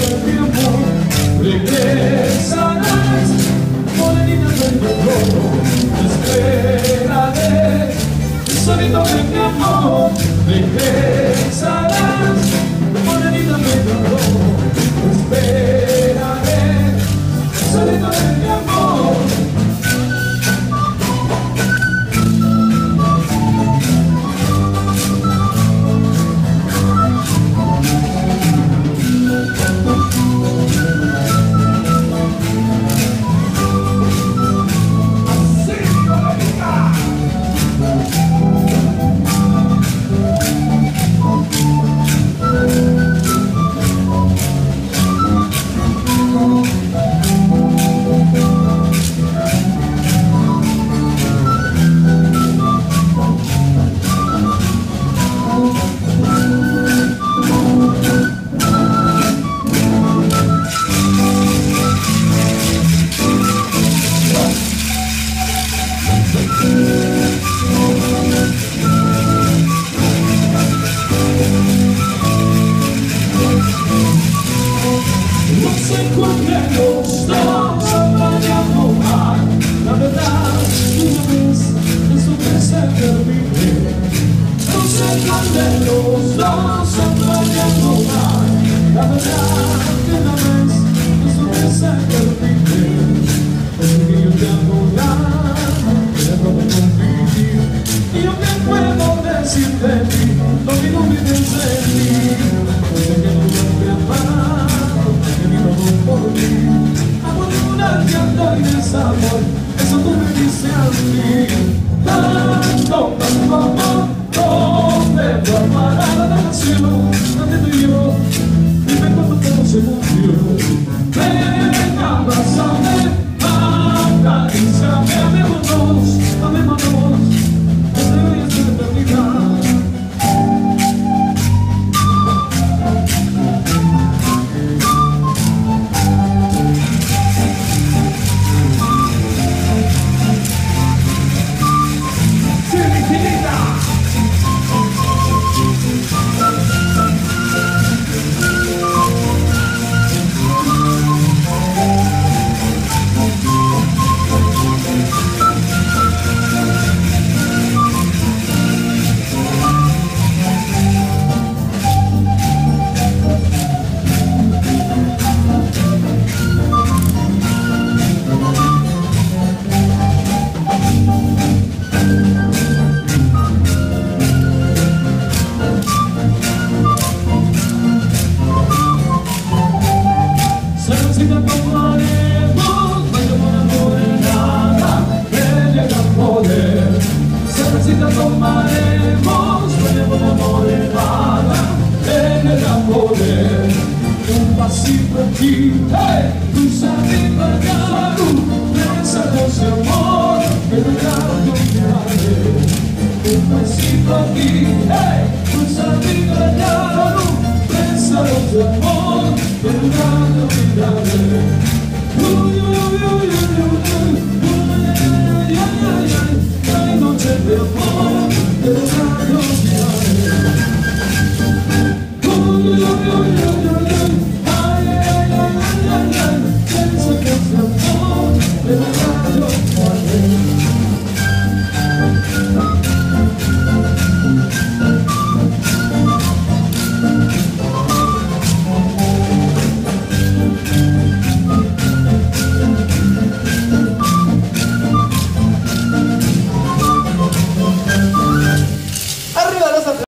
mi amor, regresarás, morenita de mi rojo, te esperaré, solito de mi amor, regresarás, morenita de mi rojo, te esperaré, solito de mi amor. Los dos vayamos mal, la verdad, una vez eso que se termine. No se cuándo los dos vayamos mal, la verdad, que una vez eso que se termine. Porque yo te amo ya, pero no me confié, y yo te puedo decirte.